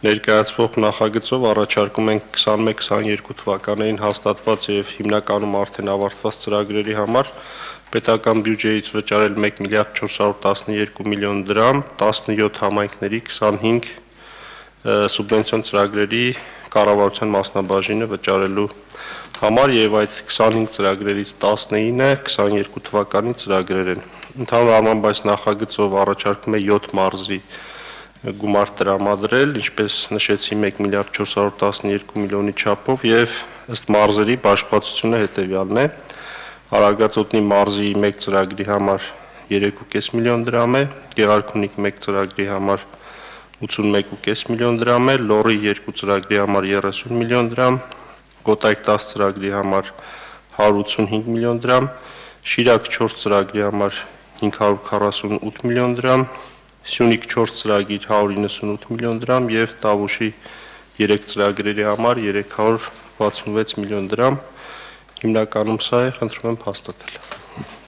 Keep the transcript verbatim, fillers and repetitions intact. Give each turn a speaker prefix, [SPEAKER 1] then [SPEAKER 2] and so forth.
[SPEAKER 1] Ներկայացվող նախագծով առաջարկում ենք քսանմեկ քսաներկու թվականներին հաստատված եւ հիմնականում արդեն ավարտված ծրագրերի համար պետական բյուջեից վճարել մեկ միլիարդ չորս հարյուր տասնյոթ միլիոն դրամ տասնյոթ համայնքների քսանհինգ սուբվենցիոն ծրագրերի կառավարության մասնաբաժինը վճարելու համար եւ այդ քսանհինգ ծրագրերից տասնինը քսաներկու թվականի ծրագրեր են։ Ընդհանուր առմամբ այս նախագծով առաջարկում է յոթ մարզի գումար տրամադրել, ինչպես նշեցի մեկ միլիարդ չորս հարյուր տասնյոթ միլիոնի չափով եւ ըստ մարզերի բաշխվածությունը հետեւյալն է. Արագածոտնի մարզի մեկ ծրագրի համար երեք կoma պենս միլիոն դրամ է, Գեղարքունիք մեկ ծրագրի համար ութսունմեկ կoma պենս միլիոն դրամ է, Լոռի երկու ծրագրի համար երեսուն միլիոն դրամ, Կոտայք դաս ծրագրի համար հարյուր ութսունհինգ միլիոն դրամ, Շիրակ չորս ծրագրի համար հինգ հարյուր քառասունութ միլիոն դրամ, Սյունիք չորս ծրագիր հարյուր իննսունութ միլիոն դրամ եւ Տավուշի երեք ծրագրերի համար երեք հարյուր վաթսունվեց միլիոն դրամ։ Հիմնականում սա է, խնդրում եմ հաստատել։